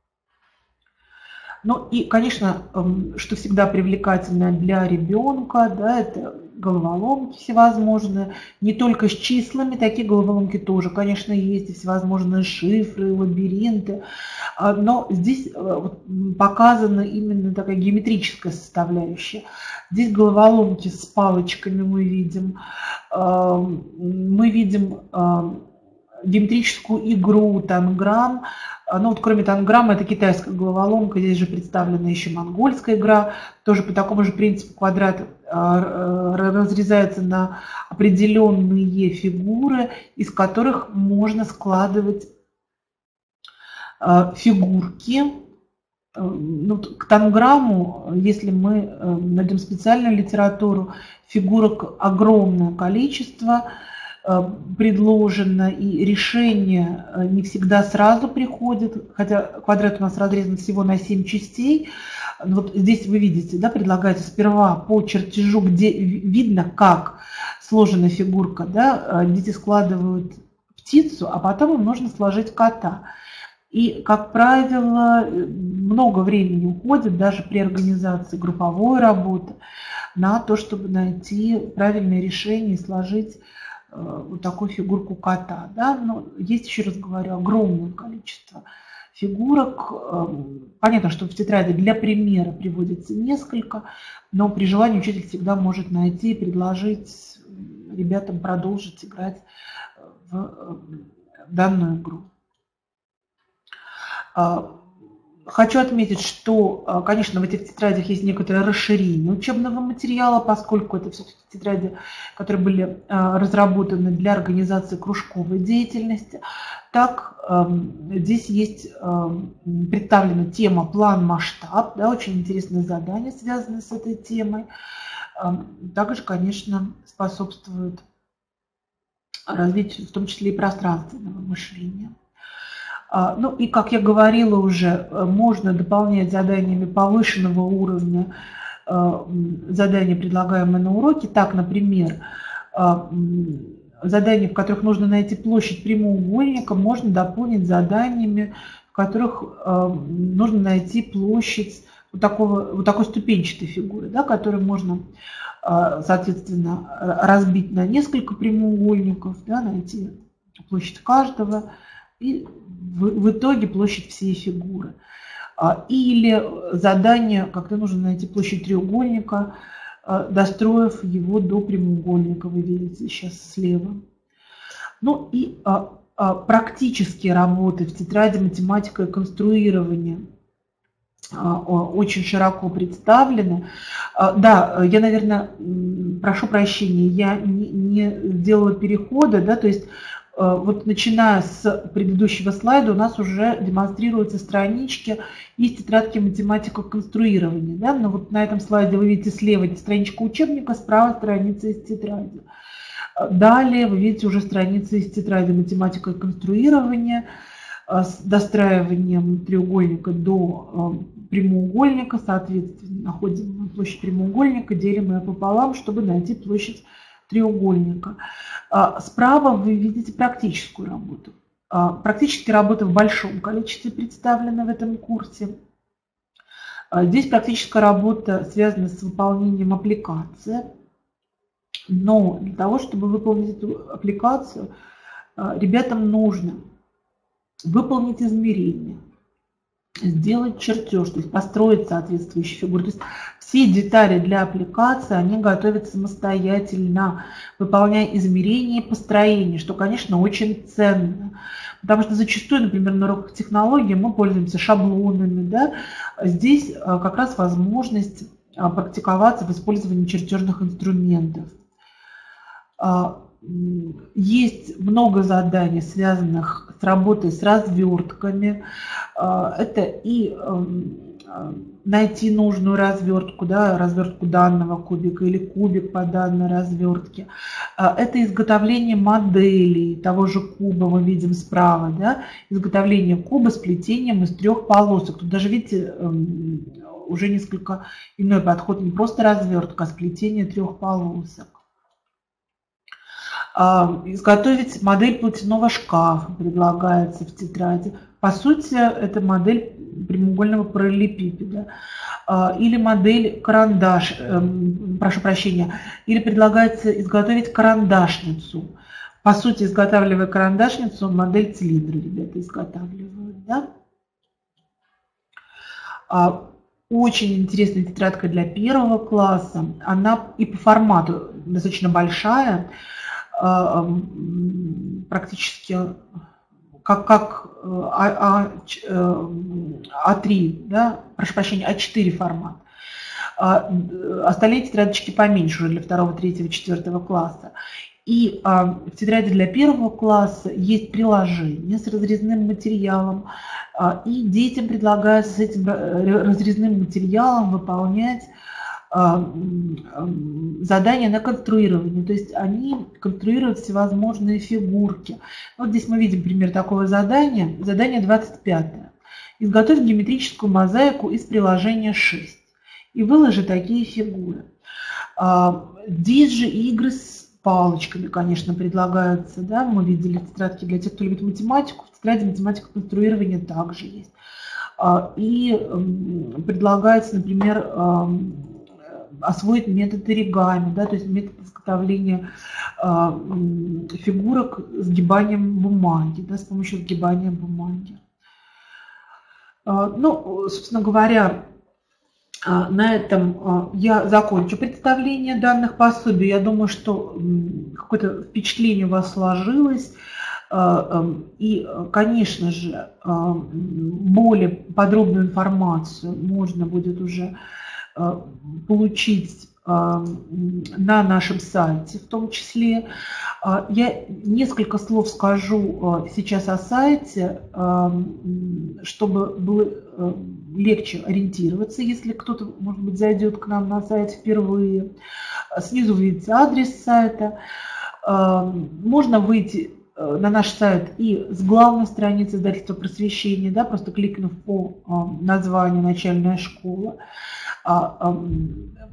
Ну и, конечно, что всегда привлекательно для ребенка, да, это головоломки всевозможные, не только с числами, такие головоломки тоже, конечно, есть, и всевозможные шифры, лабиринты, но здесь показана именно такая геометрическая составляющая. Здесь головоломки с палочками мы видим, мы видим геометрическую игру танграмм. Ну вот кроме танграмма, это китайская головоломка, здесь же представлена еще монгольская игра, тоже по такому же принципу квадрат разрезается на определенные фигуры, из которых можно складывать фигурки. Ну, к танграмму, если мы найдем специальную литературу, фигурок огромное количество предложено, и решение не всегда сразу приходит, хотя квадрат у нас разрезан всего на семь частей. Вот здесь вы видите, да, предлагается сперва по чертежу, где видно, как сложена фигурка, да, дети складывают птицу, а потом им нужно сложить кота. И, как правило, много времени уходит даже при организации групповой работы на то, чтобы найти правильное решение и сложить вот такую фигурку кота. Да? Но есть, еще раз говорю, огромное количество фигурок. Понятно, что в тетради для примера приводится несколько, но при желании учитель всегда может найти и предложить ребятам продолжить играть в данную игру. Хочу отметить, что, конечно, в этих тетрадях есть некоторое расширение учебного материала, поскольку это все-таки тетради, которые были разработаны для организации кружковой деятельности. Так, здесь есть представлена тема план-масштаб, да, очень интересные задания, связанные с этой темой. Также, конечно, способствует развитию, в том числе и пространственного мышления. Ну и, как я говорила уже, можно дополнять заданиями повышенного уровня задания, предлагаемые на уроке. Так, например, задания, в которых нужно найти площадь прямоугольника, можно дополнить заданиями, в которых нужно найти площадь, вот, такого, вот такой ступенчатой фигуры, да, которую можно, соответственно, разбить на несколько прямоугольников, да, найти площадь каждого и в, в итоге площадь всей фигуры. Или задание, когда нужно найти площадь треугольника, достроив его до прямоугольника, вы видите сейчас слева. Ну и практические работы в тетради «Математика и конструирование» очень широко представлены. Да, я, наверное, прошу прощения, я не сделала перехода, да, то есть вот начиная с предыдущего слайда у нас уже демонстрируются странички из тетрадки «Математика и конструирование». Да? Но вот на этом слайде вы видите слева страничка учебника, справа страница из тетради. Далее вы видите уже страницы из тетради «Математика и конструирование» с достраиванием треугольника до прямоугольника. Соответственно, находим площадь прямоугольника, делим ее пополам, чтобы найти площадь треугольника. Справа вы видите практическую работу. Практические работы в большом количестве представлены в этом курсе. Здесь практическая работа связана с выполнением аппликации. Но для того, чтобы выполнить эту аппликацию, ребятам нужно выполнить измерения, сделать чертеж, то есть построить соответствующие фигуры. То есть все детали для аппликации, они готовят самостоятельно, выполняя измерения и построения, что, конечно, очень ценно. Потому что зачастую, например, на уроках технологии мы пользуемся шаблонами. Да? Здесь как раз возможность практиковаться в использовании чертежных инструментов. Есть много заданий, связанных с работой с развертками. Это и найти нужную развертку, да, развертку данного кубика или кубик по данной развертке. Это изготовление моделей того же куба, мы видим справа, да, изготовление куба с плетением из трех полосок. Тут даже, видите, уже несколько иной подход, не просто развертка, а сплетение трех полосок. Изготовить модель платяного шкафа предлагается в тетради. По сути, это модель прямоугольного параллелепипеда. Или модель карандаш, прошу прощения, или предлагается изготовить карандашницу. По сути, изготавливая карандашницу, модель цилиндра ребята изготавливают. Да? Очень интересная тетрадка для первого класса. Она и по формату достаточно большая. Практически как, как а, а три, да, прошу прощения, а четыре формат. Остальные тетрадочки поменьше уже для второго, третьего, четвертого класса. И а, в тетради для первого класса есть приложение с разрезным материалом, а, и детям предлагается с этим разрезным материалом выполнять задания на конструирование, то есть они конструируют всевозможные фигурки. Вот здесь мы видим пример такого задания. Задание двадцать пятое. Изготовь геометрическую мозаику из приложения шесть и выложи такие фигуры. Здесь же игры с палочками, конечно, предлагаются. Да? Мы видели тетрадки для тех, кто любит математику. В тетради «Математика конструирования» также есть. И предлагается, например, освоить метод оригами, да, то есть метод изготовления э, фигурок сгибанием бумаги, да, с помощью сгибания бумаги. Э, ну, собственно говоря, э, на этом э, я закончу представление данных пособий. Я думаю, что э, какое-то впечатление у вас сложилось. Э, э, и, конечно же, э, более подробную информацию можно будет уже получить на нашем сайте в том числе. Я несколько слов скажу сейчас о сайте, чтобы было легче ориентироваться, если кто-то, может быть, зайдет к нам на сайт впервые. Снизу вы видите адрес сайта. Можно выйти на наш сайт и с главной страницы издательства «Просвещение», да, просто кликнув по названию «Начальная школа».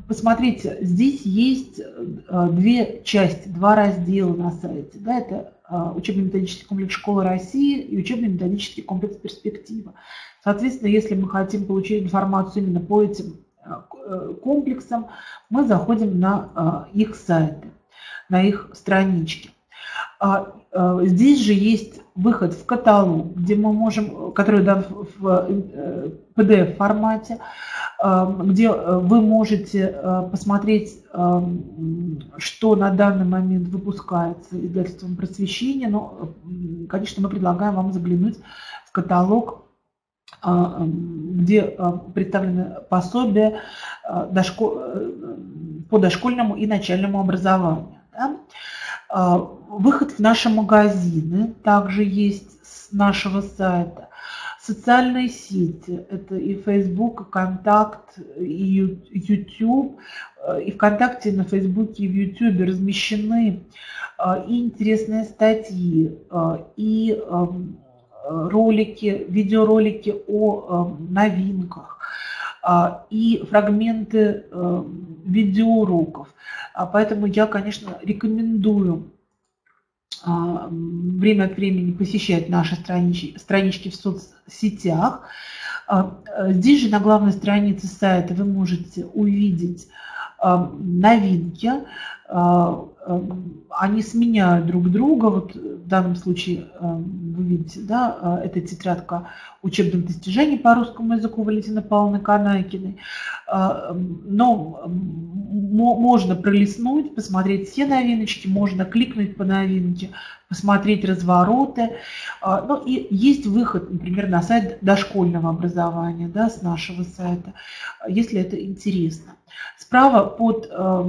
Посмотрите, здесь есть две части, два раздела на сайте. Да, это учебно-методический комплекс «Школа России» и учебно-методический комплекс «Перспектива». Соответственно, если мы хотим получить информацию именно по этим комплексам, мы заходим на их сайты, на их странички. Здесь же есть выход в каталог, где мы можем, который дан в пи ди эф формате, где вы можете посмотреть, что на данный момент выпускается издательством «Просвещение». Но, конечно, мы предлагаем вам заглянуть в каталог, где представлены пособия по дошкольному и начальному образованию. Выход в наши магазины также есть с нашего сайта. Социальные сети – это и Facebook, и Контакт, и YouTube. И ВКонтакте, и на Фейсбуке, и в YouTube размещены и интересные статьи, и ролики, видеоролики о новинках, и фрагменты видеоуроков. Поэтому я, конечно, рекомендую время от времени посещать наши странички, странички в соцсетях. Здесь же на главной странице сайта вы можете увидеть новинки. Они сменяют друг друга. Вот в данном случае вы видите, да, это тетрадка учебных достижений по русскому языку Валентины Павловны Канайкиной. Но можно пролистнуть, посмотреть все новиночки, можно кликнуть по новинке, посмотреть развороты. Ну и есть выход, например, на сайт дошкольного образования, да, с нашего сайта, если это интересно. Справа под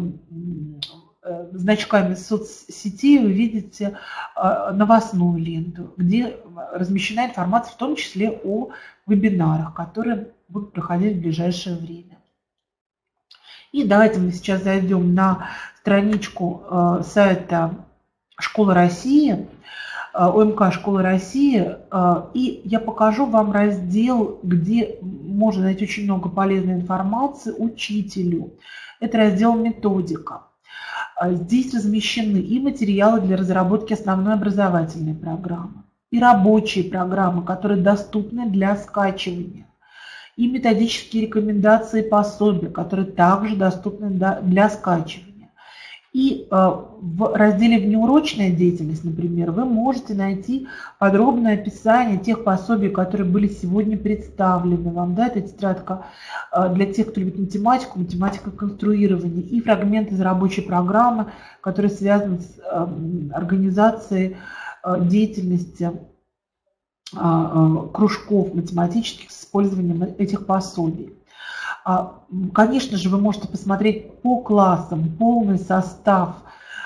значками соцсетей вы видите новостную ленту, где размещена информация в том числе о вебинарах, которые будут проходить в ближайшее время. И давайте мы сейчас зайдем на страничку сайта «Школа России», ОМК «Школа России», и я покажу вам раздел, где можно найти очень много полезной информации учителю. Это раздел «Методика». Здесь размещены и материалы для разработки основной образовательной программы, и рабочие программы, которые доступны для скачивания, и методические рекомендации и пособия, которые также доступны для скачивания. И в разделе «Внеурочная деятельность», например, вы можете найти подробное описание тех пособий, которые были сегодня представлены вам. Да, это тетрадка для тех, кто любит математику, математика конструирования, и фрагмент из рабочей программы, который связан с организацией деятельности кружков математических с использованием этих пособий. Конечно же, вы можете посмотреть по классам полный состав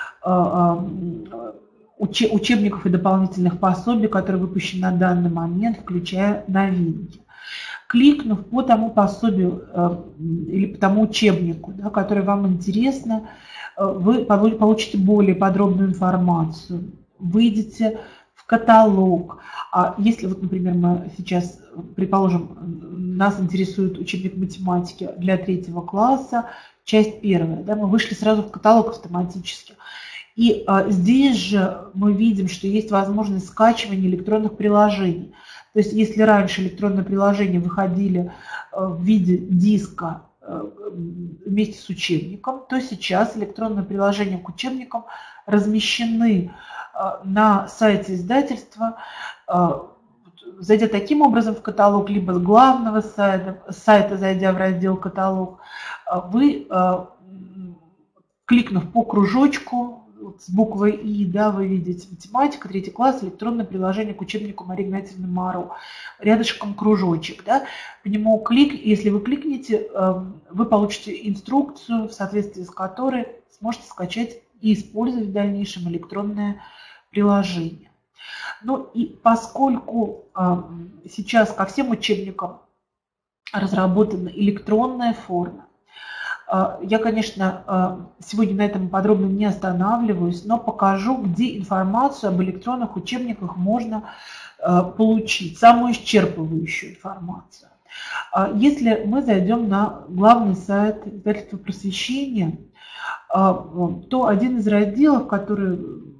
учебников и дополнительных пособий, которые выпущены на данный момент, включая новинки. Кликнув по тому пособию или по тому учебнику, да, который вам интересно, вы получите более подробную информацию, выйдете в каталог. А если, вот, например, мы сейчас, предположим, нас интересует учебник математики для третьего класса, часть первая, да, мы вышли сразу в каталог автоматически. И а, здесь же мы видим, что есть возможность скачивания электронных приложений. То есть если раньше электронные приложения выходили а, в виде диска а, вместе с учебником, то сейчас электронные приложения к учебникам размещены а, на сайте издательства. А, зайдя таким образом в каталог, либо с главного сайта, сайта зайдя в раздел «Каталог», вы, кликнув по кружочку с буквой «И», да, вы видите математика, третий класс, электронное приложение к учебнику Марии Игнатьевны Маро. Рядышком кружочек. Да, по нему клик, если вы кликнете, вы получите инструкцию, в соответствии с которой сможете скачать и использовать в дальнейшем электронное приложение. Ну и поскольку а, сейчас ко всем учебникам разработана электронная форма, а, я, конечно, а, сегодня на этом подробно не останавливаюсь, но покажу, где информацию об электронных учебниках можно а, получить, самую исчерпывающую информацию. А, если мы зайдем на главный сайт издательства «Просвещение», а, то один из разделов, который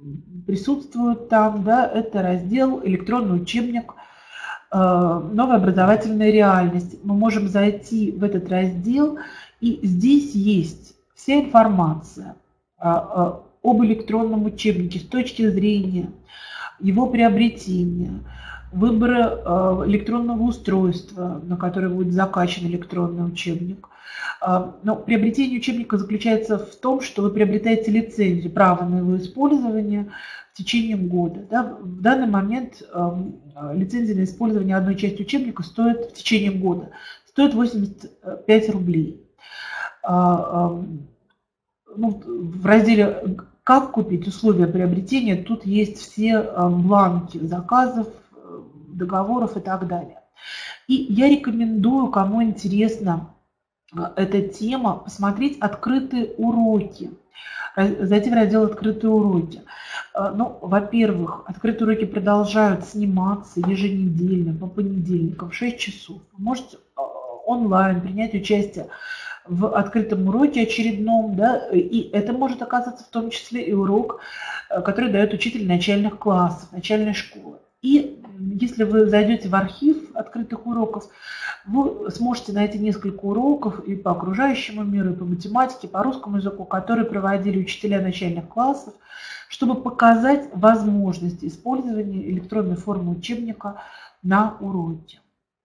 присутствуют там, да, это раздел «Электронный учебник. Новая образовательная реальность». Мы можем зайти в этот раздел, и здесь есть вся информация об электронном учебнике с точки зрения его приобретения, выбора электронного устройства, на которое будет закачан электронный учебник. Но приобретение учебника заключается в том, что вы приобретаете лицензию, право на его использование в течение года. Да? В данный момент лицензия на использование одной части учебника стоит в течение года, стоит восемьдесят пять рублей. Ну, в разделе «Как купить условия приобретения» тут есть все бланки заказов, договоров и так далее. И я рекомендую, кому интересна эта тема, посмотреть открытые уроки, зайти в раздел «Открытые уроки». Ну, во-первых, открытые уроки продолжают сниматься еженедельно по понедельникам в шесть часов. Вы можете онлайн принять участие в открытом уроке очередном, да, и это может оказаться в том числе и урок, который дает учитель начальных классов, начальной школы. И если вы зайдете в архив открытых уроков, вы сможете найти несколько уроков и по окружающему миру, и по математике, и по русскому языку, которые проводили учителя начальных классов, чтобы показать возможности использования электронной формы учебника на уроке.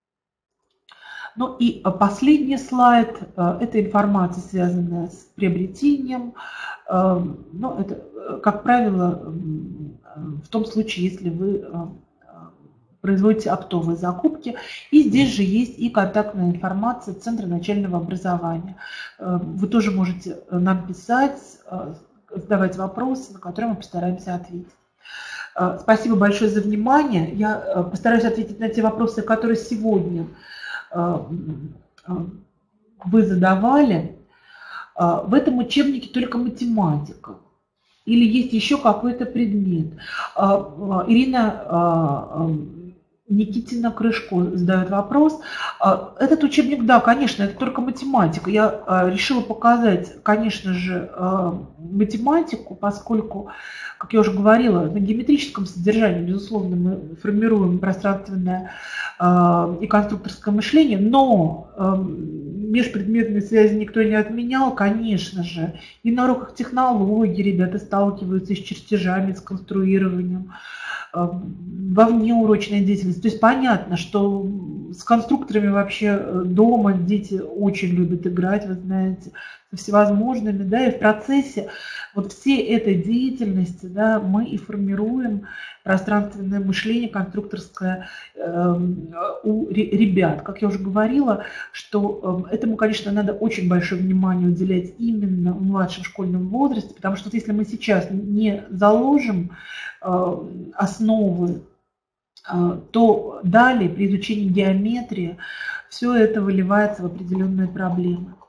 Ну и последний слайд – это информация, связанная с приобретением. Ну, это, как правило, в том случае, если вы производите оптовые закупки. И здесь же есть и контактная информация Центра начального образования. Вы тоже можете нам писать, задавать вопросы, на которые мы постараемся ответить. Спасибо большое за внимание. Я постараюсь ответить на те вопросы, которые сегодня вы задавали. В этом учебнике только математика. Или есть еще какой-то предмет? Ирина Никитина Крышко задает вопрос. Этот учебник, да, конечно, это только математика. Я решила показать, конечно же, математику, поскольку, как я уже говорила, на геометрическом содержании, безусловно, мы формируем пространственное и конструкторское мышление, но межпредметные связи никто не отменял, конечно же. И на уроках технологий ребята сталкиваются с чертежами, с конструированием, во внеурочной деятельности. То есть понятно, что с конструкторами вообще дома дети очень любят играть, вы знаете, со всевозможными, да, и в процессе вот всей этой деятельности, да, мы и формируем пространственное мышление конструкторское э, у ребят. Как я уже говорила, что э, этому, конечно, надо очень большое внимание уделять именно в младшем школьном возрасте, потому что вот если мы сейчас не заложим э, основы, э, то далее при изучении геометрии все это выливается в определенные проблемы.